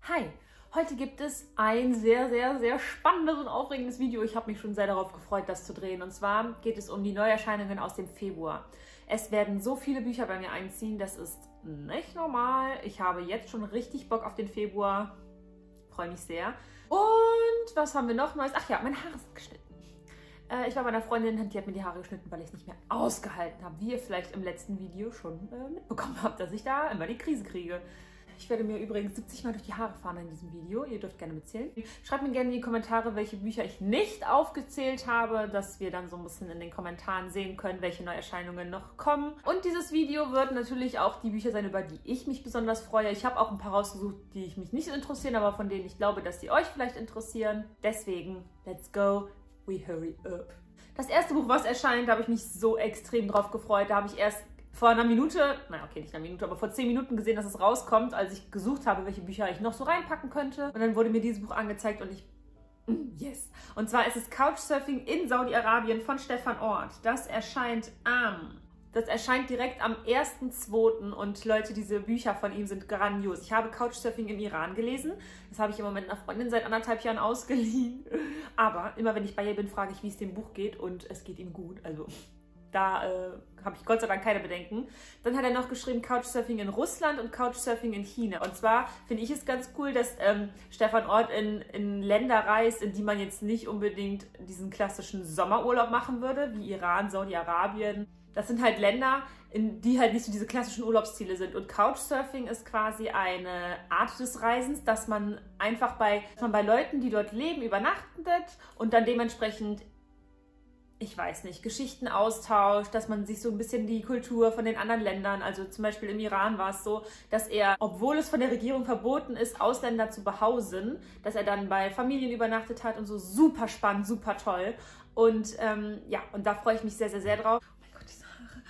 Hi, heute gibt es ein sehr spannendes und aufregendes Video. Ich habe mich schon sehr darauf gefreut, das zu drehen. Und zwar geht es um die Neuerscheinungen aus dem Februar. Es werden so viele Bücher bei mir einziehen, das ist nicht normal. Ich habe jetzt schon richtig Bock auf den Februar. Freue mich sehr. Und was haben wir noch Neues? Ach ja, meine Haare sind geschnitten. Ich war bei einer Freundin, die hat mir die Haare geschnitten, weil ich es nicht mehr ausgehalten habe. Wie ihr vielleicht im letzten Video schon mitbekommen habt, dass ich da immer die Krise kriege. Ich werde mir übrigens 70 Mal durch die Haare fahren in diesem Video. Ihr dürft gerne mitzählen. Schreibt mir gerne in die Kommentare, welche Bücher ich nicht aufgezählt habe, dass wir dann so ein bisschen in den Kommentaren sehen können, welche Neuerscheinungen noch kommen. Und dieses Video wird natürlich auch die Bücher sein, über die ich mich besonders freue. Ich habe auch ein paar rausgesucht, die mich nicht so interessieren, aber von denen ich glaube, dass sie euch vielleicht interessieren. Deswegen, let's go, we hurry up. Das erste Buch, was erscheint, da habe ich mich so extrem drauf gefreut. Da habe ich erst vor einer Minute, naja, okay, nicht einer Minute, aber vor 10 Minuten gesehen, dass es rauskommt, als ich gesucht habe, welche Bücher ich noch so reinpacken könnte. Und dann wurde mir dieses Buch angezeigt und ich, yes. Und zwar ist es Couchsurfing in Saudi-Arabien von Stefan Ort. Das erscheint direkt am 1.2. und Leute, diese Bücher von ihm sind grandios. Ich habe Couchsurfing im Iran gelesen. Das habe ich im Moment einer Freundin seit 1,5 Jahren ausgeliehen. Aber immer wenn ich bei ihr bin, frage ich, wie es dem Buch geht und es geht ihm gut. Also da habe ich Gott sei Dank keine Bedenken. Dann hat er noch geschrieben Couchsurfing in Russland und Couchsurfing in China. Und zwar finde ich es ganz cool, dass Stefan Ort in Länder reist, in die man jetzt nicht unbedingt diesen klassischen Sommerurlaub machen würde, wie Iran, Saudi-Arabien. Das sind halt Länder, in die halt nicht so diese klassischen Urlaubsziele sind. Und Couchsurfing ist quasi eine Art des Reisens, dass man einfach bei Leuten, die dort leben, übernachtet und dann dementsprechend, ich weiß nicht, Geschichten austauscht, dass man sich so ein bisschen die Kultur von den anderen Ländern, also zum Beispiel im Iran war es so, dass er, obwohl es von der Regierung verboten ist, Ausländer zu behausen, dass er dann bei Familien übernachtet hat und so. Super spannend, super toll. Und ja, und da freue ich mich sehr drauf. Oh mein Gott, diese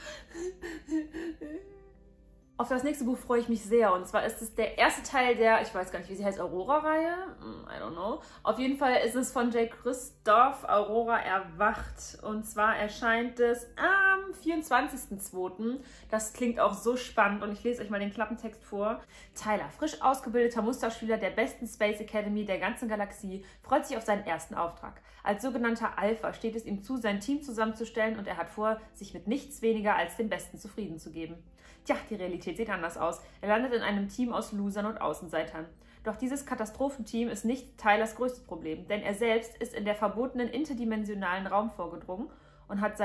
Haare. Auf das nächste Buch freue ich mich sehr, und zwar ist es der erste Teil der, ich weiß gar nicht, wie sie heißt, Aurora-Reihe? I don't know. Auf jeden Fall ist es von Jay Kristoff, Aurora erwacht, und zwar erscheint es am 24.02. Das klingt auch so spannend und ich lese euch mal den Klappentext vor. Tyler, frisch ausgebildeter Musterschüler der besten Space Academy der ganzen Galaxie, freut sich auf seinen ersten Auftrag. Als sogenannter Alpha steht es ihm zu, sein Team zusammenzustellen, und er hat vor, sich mit nichts weniger als dem Besten zufrieden zu geben. Tja, die Realität sieht anders aus. Er landet in einem Team aus Losern und Außenseitern. Doch dieses Katastrophenteam ist nicht Tylers größtes Problem, denn er selbst ist in der verbotenen interdimensionalen Raum vorgedrungen und hat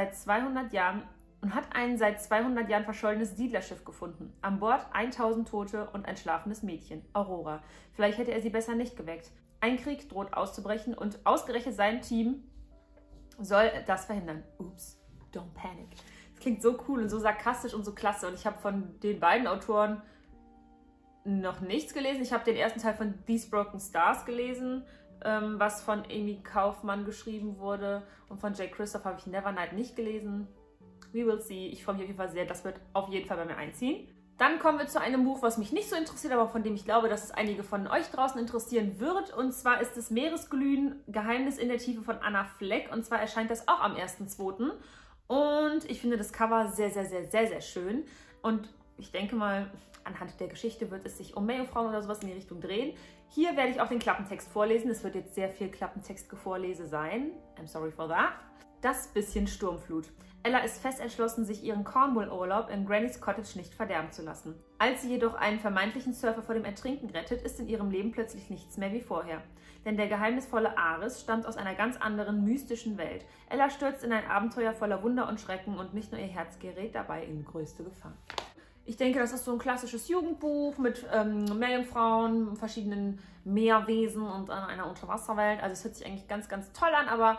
ein seit 200 Jahren verschollenes Siedlerschiff gefunden. An Bord 1000 Tote und ein schlafendes Mädchen, Aurora. Vielleicht hätte er sie besser nicht geweckt. Ein Krieg droht auszubrechen und ausgerechnet sein Team soll das verhindern. Oops, don't panic. Klingt so cool und so sarkastisch und so klasse. Und ich habe von den beiden Autoren noch nichts gelesen. Ich habe den ersten Teil von These Broken Stars gelesen, was von Amy Kaufmann geschrieben wurde. Und von Jay Kristoff habe ich Nevernight nicht gelesen. We will see. Ich freue mich auf jeden Fall sehr. Das wird auf jeden Fall bei mir einziehen. Dann kommen wir zu einem Buch, was mich nicht so interessiert, aber von dem ich glaube, dass es einige von euch draußen interessieren wird. Und zwar ist es Meeresglühen, Geheimnis in der Tiefe von Anna Fleck. Und zwar erscheint das auch am 1.2. Und ich finde das Cover sehr schön. Und ich denke mal, anhand der Geschichte wird es sich um Meerjungfrauen oder sowas in die Richtung drehen. Hier werde ich auch den Klappentext vorlesen. Es wird jetzt sehr viel Klappentext-Vorlese sein. I'm sorry for that. Das bisschen Sturmflut. Ella ist fest entschlossen, sich ihren Cornwall-Urlaub in Granny's Cottage nicht verderben zu lassen. Als sie jedoch einen vermeintlichen Surfer vor dem Ertrinken rettet, ist in ihrem Leben plötzlich nichts mehr wie vorher. Denn der geheimnisvolle Ares stammt aus einer ganz anderen, mystischen Welt. Ella stürzt in ein Abenteuer voller Wunder und Schrecken, und nicht nur ihr Herz gerät dabei in größte Gefahr. Ich denke, das ist so ein klassisches Jugendbuch mit Meerjungfrauen, verschiedenen Meerwesen und einer Unterwasserwelt. Also es hört sich eigentlich ganz toll an, aber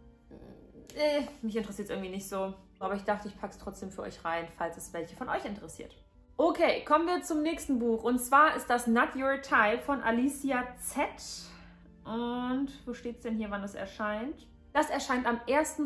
mich interessiert es irgendwie nicht so. Aber ich dachte, ich packe es trotzdem für euch rein, falls es welche von euch interessiert. Okay, kommen wir zum nächsten Buch. Und zwar ist das Not Your Type von Alicia Z. Und wo steht es denn hier, wann es erscheint? Das erscheint am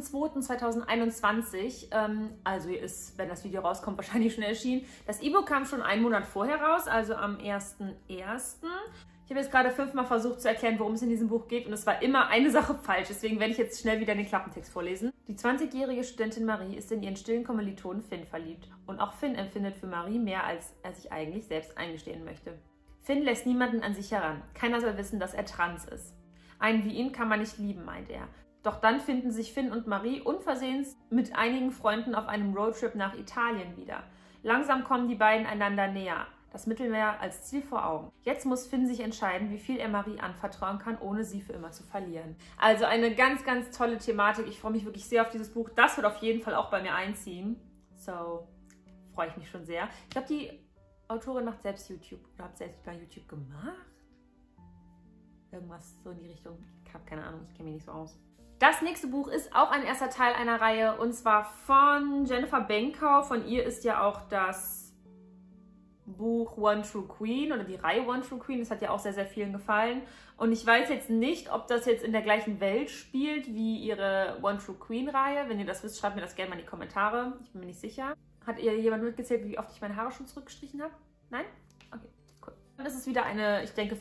1.2.2021. Also ist, wenn das Video rauskommt, wahrscheinlich schon erschienen. Das E-Book kam schon einen Monat vorher raus, also am 1.1. Ich habe jetzt gerade 5-mal versucht zu erklären, worum es in diesem Buch geht, und es war immer eine Sache falsch. Deswegen werde ich jetzt schnell wieder den Klappentext vorlesen. Die 20-jährige Studentin Marie ist in ihren stillen Kommilitonen Finn verliebt. Und auch Finn empfindet für Marie mehr, als er sich eigentlich selbst eingestehen möchte. Finn lässt niemanden an sich heran. Keiner soll wissen, dass er trans ist. Einen wie ihn kann man nicht lieben, meint er. Doch dann finden sich Finn und Marie unversehens mit einigen Freunden auf einem Roadtrip nach Italien wieder. Langsam kommen die beiden einander näher. Das Mittelmeer als Ziel vor Augen. Jetzt muss Finn sich entscheiden, wie viel er Marie anvertrauen kann, ohne sie für immer zu verlieren. Also eine ganz, ganz tolle Thematik. Ich freue mich wirklich sehr auf dieses Buch. Das wird auf jeden Fall auch bei mir einziehen. So, freue ich mich schon sehr. Ich glaube, die Autorin macht selbst YouTube oder hat selbst bei YouTube gemacht. Irgendwas so in die Richtung. Ich habe keine Ahnung, ich kenne mich nicht so aus. Das nächste Buch ist auch ein erster Teil einer Reihe und zwar von Jennifer Benkau. Von ihr ist ja auch das Buch One True Queen oder die Reihe One True Queen. Das hat ja auch sehr, sehr vielen gefallen. Und ich weiß jetzt nicht, ob das jetzt in der gleichen Welt spielt wie ihre One True Queen Reihe. Wenn ihr das wisst, schreibt mir das gerne mal in die Kommentare. Ich bin mir nicht sicher. Hat ihr jemand mitgezählt, wie oft ich meine Haare schon zurückgestrichen habe? Nein? Okay, cool. Dann ist es wieder eine, ich denke,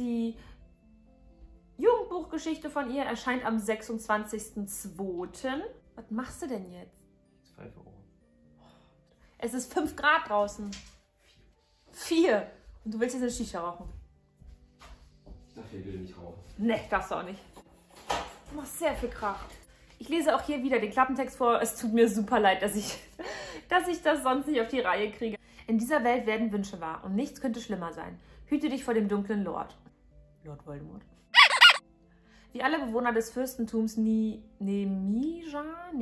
Fantasy-Jugendbuchgeschichte von ihr. Erscheint am 26.02. Was machst du denn jetzt? Ich pfeife Ohren. Es ist 5 Grad draußen. 4. Und du willst jetzt eine Shisha rauchen? Ich darf hier wieder nicht rauchen. Ne, darfst du auch nicht. Du machst sehr viel Krach. Ich lese auch hier wieder den Klappentext vor. Es tut mir super leid, dass ich das sonst nicht auf die Reihe kriege. In dieser Welt werden Wünsche wahr und nichts könnte schlimmer sein. Hüte dich vor dem dunklen Lord. Lord Voldemort. Wie alle Bewohner des Fürstentums Nemia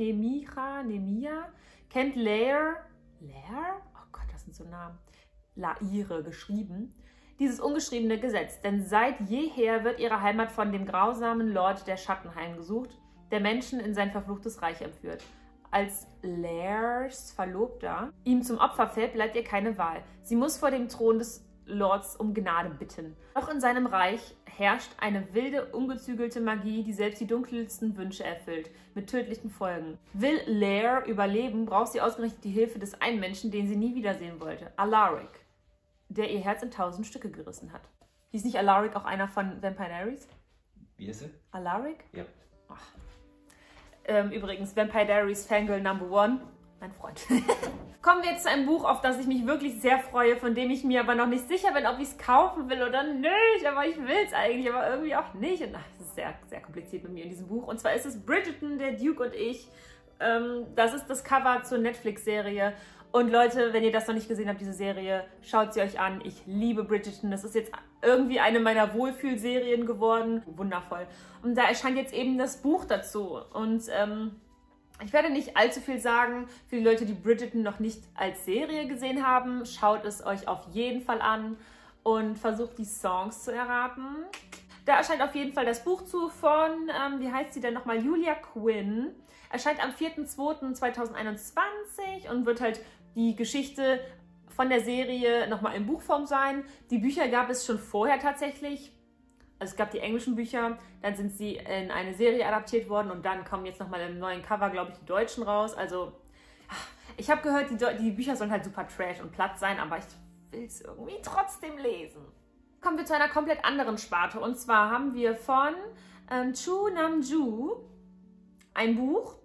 kennt Lair? Oh Gott, das sind so Namen. Laire geschrieben, dieses ungeschriebene Gesetz. Denn seit jeher wird ihre Heimat von dem grausamen Lord der Schatten heimgesucht, der Menschen in sein verfluchtes Reich entführt. Als Lairs Verlobter ihm zum Opfer fällt, bleibt ihr keine Wahl. Sie muss vor dem Thron des Lords um Gnade bitten. Doch in seinem Reich herrscht eine wilde, ungezügelte Magie, die selbst die dunkelsten Wünsche erfüllt, mit tödlichen Folgen. Will Lair überleben, braucht sie ausgerechnet die Hilfe des einen Menschen, den sie nie wiedersehen wollte, Alaric, der ihr Herz in 1000 Stücke gerissen hat. Hieß nicht Alaric auch einer von Vampire Diaries? Wie ist sie? Alaric? Ja. Ach. Übrigens, Vampire Diaries Fangirl Number 1, mein Freund. Kommen wir jetzt zu einem Buch, auf das ich mich wirklich sehr freue, von dem ich mir aber noch nicht sicher bin, ob ich es kaufen will oder nicht. Aber ich will es eigentlich, aber irgendwie auch nicht. Und das ist sehr, sehr kompliziert mit mir in diesem Buch. Und zwar ist es Bridgerton, der Duke und ich. Das ist das Cover zur Netflix-Serie. Und Leute, wenn ihr das noch nicht gesehen habt, diese Serie, schaut sie euch an. Ich liebe Bridgerton. Das ist jetzt irgendwie eine meiner Wohlfühlserien geworden. Wundervoll. Und da erscheint jetzt eben das Buch dazu. Und ich werde nicht allzu viel sagen. Für die Leute, die Bridgerton noch nicht als Serie gesehen haben, schaut es euch auf jeden Fall an und versucht die Songs zu erraten. Da erscheint auf jeden Fall das Buch zu von, wie heißt sie denn nochmal, Julia Quinn. Erscheint am 4.2.2021 und wird halt die Geschichte von der Serie nochmal in Buchform sein. Die Bücher gab es schon vorher tatsächlich. Also es gab die englischen Bücher, dann sind sie in eine Serie adaptiert worden und dann kommen jetzt nochmal im neuen Cover, glaube ich, die Deutschen raus. Also ich habe gehört, die Bücher sollen halt super trash und platt sein, aber ich will es irgendwie trotzdem lesen. Kommen wir zu einer komplett anderen Sparte und zwar haben wir von Chu Nam-ju ein Buch.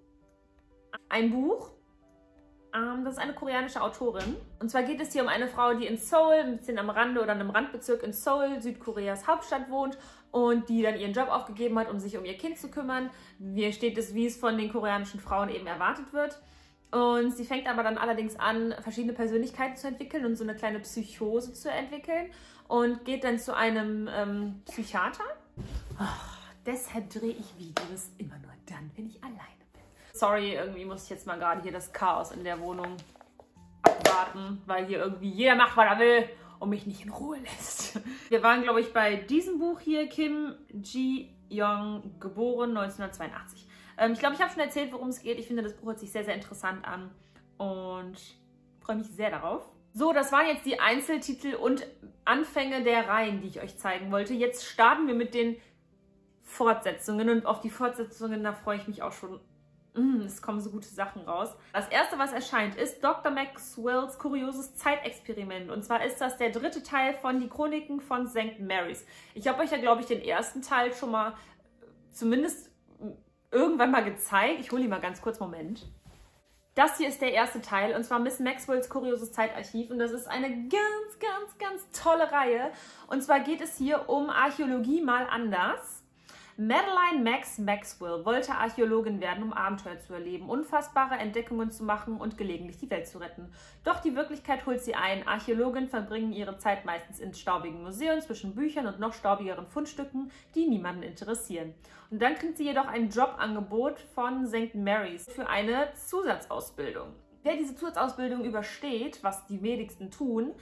Das ist eine koreanische Autorin. Und zwar geht es hier um eine Frau, die in Seoul, ein bisschen am Rande oder einem Randbezirk in Seoul, Südkoreas Hauptstadt wohnt und die dann ihren Job aufgegeben hat, um sich um ihr Kind zu kümmern. Hier steht es, wie es von den koreanischen Frauen eben erwartet wird. Und sie fängt aber dann allerdings an, verschiedene Persönlichkeiten zu entwickeln und so eine kleine Psychose zu entwickeln und geht dann zu einem Psychiater. Deshalb drehe ich Videos immer nur dann, wenn ich alleine bin. Sorry, irgendwie muss ich jetzt mal gerade hier das Chaos in der Wohnung abwarten, weil hier irgendwie jeder macht, was er will und mich nicht in Ruhe lässt. Wir waren, glaube ich, bei diesem Buch hier, Kim Ji-young, geboren 1982. Ich glaube, ich habe schon erzählt, worum es geht. Ich finde, das Buch hört sich sehr, sehr interessant an und freue mich sehr darauf. So, das waren jetzt die Einzeltitel und Anfänge der Reihen, die ich euch zeigen wollte. Jetzt starten wir mit den Fortsetzungen und auf die Fortsetzungen, da freue ich mich auch schon. Es kommen so gute Sachen raus. Das erste, was erscheint, ist Dr. Maxwells kurioses Zeitexperiment. Und zwar ist das der 3. Teil von Die Chroniken von St. Mary's. Ich habe euch ja, glaube ich, den ersten Teil schon mal zumindest irgendwann mal gezeigt. Ich hole ihn mal ganz kurz, Moment. Das hier ist der erste Teil, und zwar Miss Maxwells kurioses Zeitarchiv, und das ist eine ganz, ganz, ganz tolle Reihe. Und zwar geht es hier um Archäologie mal anders. Madeline Max Maxwell wollte Archäologin werden, um Abenteuer zu erleben, unfassbare Entdeckungen zu machen und gelegentlich die Welt zu retten. Doch die Wirklichkeit holt sie ein. Archäologinnen verbringen ihre Zeit meistens in staubigen Museen zwischen Büchern und noch staubigeren Fundstücken, die niemanden interessieren. Und dann kriegt sie jedoch ein Jobangebot von St. Mary's für eine Zusatzausbildung. Wer diese Zusatzausbildung übersteht, was die wenigsten tun,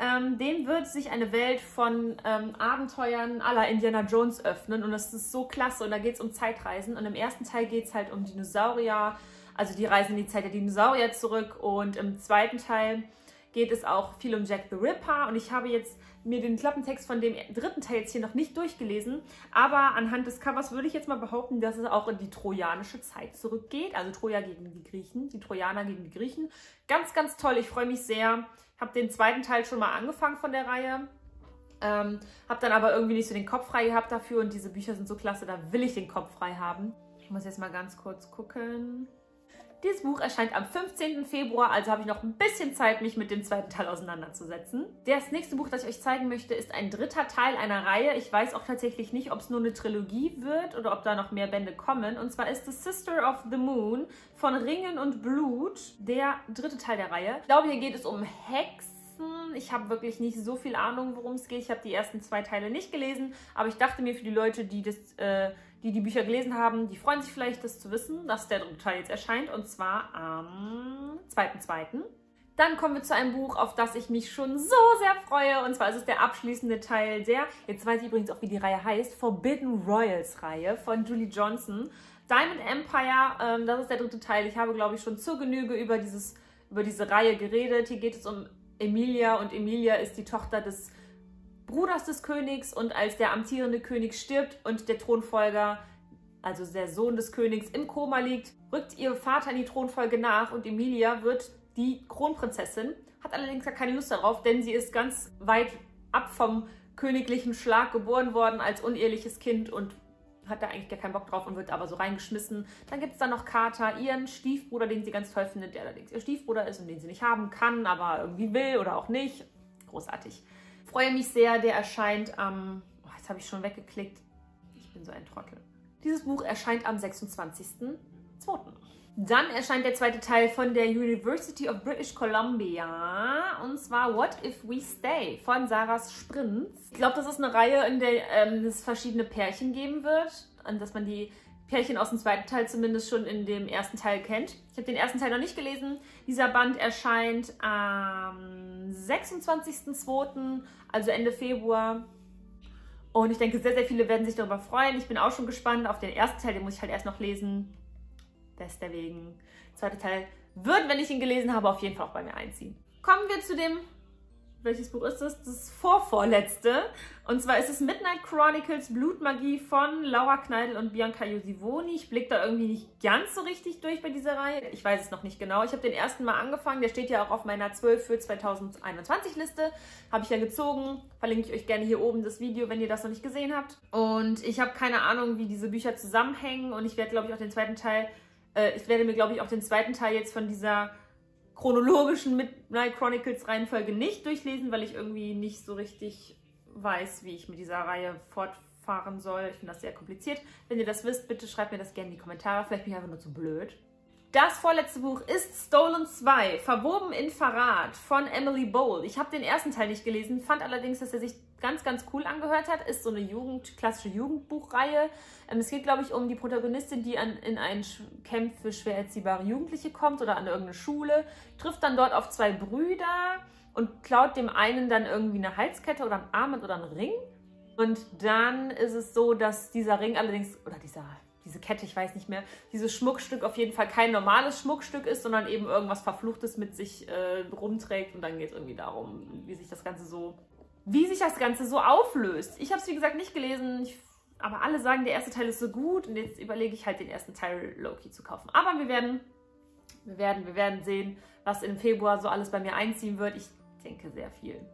dem wird sich eine Welt von Abenteuern à la Indiana Jones öffnen, und das ist so klasse, und da geht es um Zeitreisen, und im ersten Teil geht es halt um Dinosaurier, also die reisen in die Zeit der Dinosaurier zurück, und im zweiten Teil geht es auch viel um Jack the Ripper, und ich habe jetzt mir den Klappentext von dem dritten Teil jetzt hier noch nicht durchgelesen, aber anhand des Covers würde ich jetzt mal behaupten, dass es auch in die trojanische Zeit zurückgeht, also Troja gegen die Griechen, die Trojaner gegen die Griechen. Ganz, ganz toll, ich freue mich sehr. Ich habe den zweiten Teil schon mal angefangen von der Reihe, habe dann aber irgendwie nicht so den Kopf frei gehabt dafür, und diese Bücher sind so klasse, da will ich den Kopf frei haben. Ich muss jetzt mal ganz kurz gucken. Dieses Buch erscheint am 15. Februar, also habe ich noch ein bisschen Zeit, mich mit dem zweiten Teil auseinanderzusetzen. Das nächste Buch, das ich euch zeigen möchte, ist ein dritter Teil einer Reihe. Ich weiß auch tatsächlich nicht, ob es nur eine Trilogie wird oder ob da noch mehr Bände kommen. Und zwar ist The Sister of the Moon von Ringen und Blut der dritte Teil der Reihe. Ich glaube, hier geht es um Hexen. Ich habe wirklich nicht so viel Ahnung, worum es geht. Ich habe die ersten 2 Teile nicht gelesen, aber ich dachte mir, für die Leute, die die Bücher gelesen haben, die freuen sich vielleicht, das zu wissen, dass der dritte Teil jetzt erscheint, und zwar am 2.2. Dann kommen wir zu einem Buch, auf das ich mich schon so sehr freue, und zwar ist es der abschließende Teil der, jetzt weiß ich übrigens auch, wie die Reihe heißt, Forbidden Royals Reihe von Julie Johnson. Diamond Empire, das ist der dritte Teil. Ich habe, glaube ich, schon zur Genüge über diese Reihe geredet. Hier geht es um Emilia, und Emilia ist die Tochter des Bruders des Königs, und als der amtierende König stirbt und der Thronfolger, also der Sohn des Königs, im Koma liegt, rückt ihr Vater in die Thronfolge nach, und Emilia wird die Kronprinzessin, hat allerdings gar keine Lust darauf, denn sie ist ganz weit ab vom königlichen Schlag geboren worden als uneheliches Kind und hat da eigentlich gar keinen Bock drauf und wird aber so reingeschmissen. Dann gibt es dann noch Carter, ihren Stiefbruder, den sie ganz toll findet, der allerdings ihr Stiefbruder ist und den sie nicht haben kann, aber irgendwie will oder auch nicht. Großartig. Freue mich sehr, der erscheint am, jetzt habe ich schon weggeklickt, ich bin so ein Trottel. Dieses Buch erscheint am 26.02. Dann erscheint der zweite Teil von der University of British Columbia, und zwar What If We Stay von Sarahs Sprintz. Ich glaube, das ist eine Reihe, in der es verschiedene Pärchen geben wird, und dass man die Pärchen aus dem zweiten Teil zumindest schon in dem ersten Teil kennt. Ich habe den ersten Teil noch nicht gelesen. Dieser Band erscheint am 26.02., also Ende Februar. Und ich denke, sehr, sehr viele werden sich darüber freuen. Ich bin auch schon gespannt auf den ersten Teil, den muss ich halt erst noch lesen. Deswegen, der zweite Teil wird, wenn ich ihn gelesen habe, auf jeden Fall auch bei mir einziehen. Kommen wir zu dem, welches Buch ist das? Das vorvorletzte. Und zwar ist es Midnight Chronicles Blutmagie von Laura Kneidl und Bianca Josivoni. Ich blicke da irgendwie nicht ganz so richtig durch bei dieser Reihe. Ich weiß es noch nicht genau. Ich habe den ersten Mal angefangen. Der steht ja auch auf meiner 12 für 2021 Liste. Habe ich ja gezogen. Verlinke ich euch gerne hier oben das Video, wenn ihr das noch nicht gesehen habt. Und ich habe keine Ahnung, wie diese Bücher zusammenhängen. Und ich werde, glaube ich, auch den zweiten Teil, jetzt von dieser chronologischen Midnight Chronicles Reihenfolge nicht durchlesen, weil ich irgendwie nicht so richtig weiß, wie ich mit dieser Reihe fortfahren soll. Ich finde das sehr kompliziert. Wenn ihr das wisst, bitte schreibt mir das gerne in die Kommentare. Vielleicht bin ich einfach nur zu blöd. Das vorletzte Buch ist Stolen 2, Verwoben in Verrat von Emily Bowl. Ich habe den ersten Teil nicht gelesen, fand allerdings, dass er sich ganz, ganz cool angehört hat. Ist so eine klassische Jugendbuchreihe. Es geht, glaube ich, um die Protagonistin, die in ein Camp für schwer erziehbare Jugendliche kommt oder an irgendeine Schule, trifft dann dort auf 2 Brüder und klaut dem einen dann irgendwie eine Halskette oder ein Armband oder einen Ring. Und dann ist es so, dass dieser Ring allerdings, oder diese Kette, ich weiß nicht mehr, dieses Schmuckstück auf jeden Fall kein normales Schmuckstück ist, sondern eben irgendwas Verfluchtes mit sich rumträgt. Und dann geht es irgendwie darum, wie sich das Ganze so auflöst. Ich habe es, wie gesagt, nicht gelesen, aber alle sagen, der erste Teil ist so gut, und jetzt überlege ich halt, den ersten Teil low-key zu kaufen. Aber wir werden sehen, was im Februar so alles bei mir einziehen wird. Ich denke sehr viel.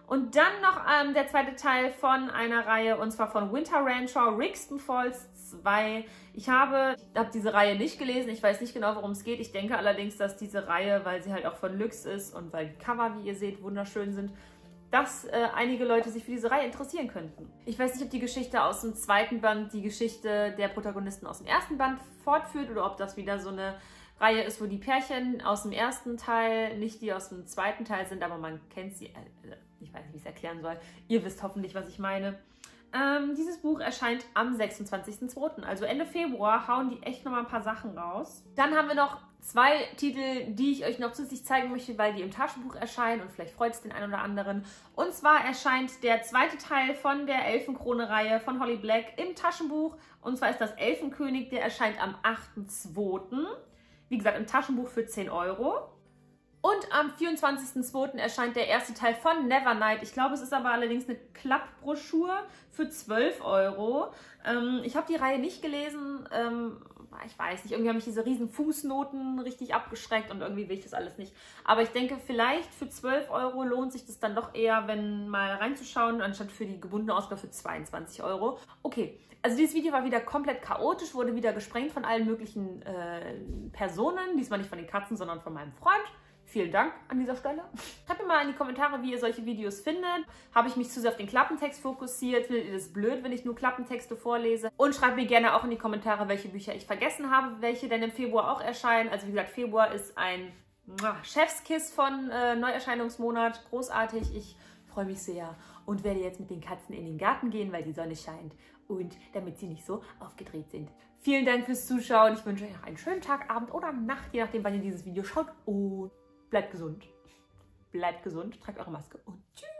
Und dann noch der zweite Teil von einer Reihe, und zwar von Winter Rancher, Rixton Falls 2. Ich habe diese Reihe nicht gelesen, ich weiß nicht genau, worum es geht. Ich denke allerdings, dass diese Reihe, weil sie halt auch von Lüx ist und weil die Cover, wie ihr seht, wunderschön sind, dass einige Leute sich für diese Reihe interessieren könnten. Ich weiß nicht, ob die Geschichte aus dem zweiten Band die Geschichte der Protagonisten aus dem ersten Band fortführt oder ob das wieder so eine Reihe ist, wo die Pärchen aus dem ersten Teil nicht die aus dem zweiten Teil sind, aber man kennt sie. Ich weiß nicht, wie ich es erklären soll. Ihr wisst hoffentlich, was ich meine. Dieses Buch erscheint am 26.02., also Ende Februar, hauen die echt nochmal ein paar Sachen raus. Dann haben wir noch 2 Titel, die ich euch noch zusätzlich zeigen möchte, weil die im Taschenbuch erscheinen und vielleicht freut es den einen oder anderen. Und zwar erscheint der zweite Teil von der Elfenkrone-Reihe von Holly Black im Taschenbuch. Und zwar ist das Elfenkönig, der erscheint am 8.02. Wie gesagt, im Taschenbuch für 10 €. Und am 24.02. erscheint der erste Teil von Nevernight. Ich glaube, es ist aber allerdings eine Klappbroschur für 12 €. Ich habe die Reihe nicht gelesen. Ich weiß nicht, irgendwie haben mich diese riesen Fußnoten richtig abgeschreckt und irgendwie will ich das alles nicht. Aber ich denke, vielleicht für 12 € lohnt sich das dann doch eher, wenn mal reinzuschauen, anstatt für die gebundene Ausgabe für 22 €. Okay, also dieses Video war wieder komplett chaotisch, wurde wieder gesprengt von allen möglichen Personen. Diesmal nicht von den Katzen, sondern von meinem Freund. Vielen Dank an dieser Stelle. Schreibt mir mal in die Kommentare, wie ihr solche Videos findet. Habe ich mich zu sehr auf den Klappentext fokussiert? Findet ihr das blöd, wenn ich nur Klappentexte vorlese? Und schreibt mir gerne auch in die Kommentare, welche Bücher ich vergessen habe, welche denn im Februar auch erscheinen. Also wie gesagt, Februar ist ein Chefskiss von Neuerscheinungsmonat. Großartig, ich freue mich sehr und werde jetzt mit den Katzen in den Garten gehen, weil die Sonne scheint und damit sie nicht so aufgedreht sind. Vielen Dank fürs Zuschauen. Ich wünsche euch noch einen schönen Tag, Abend oder Nacht, je nachdem, wann ihr dieses Video schaut. Und bleibt gesund. Bleibt gesund, tragt eure Maske und tschüss.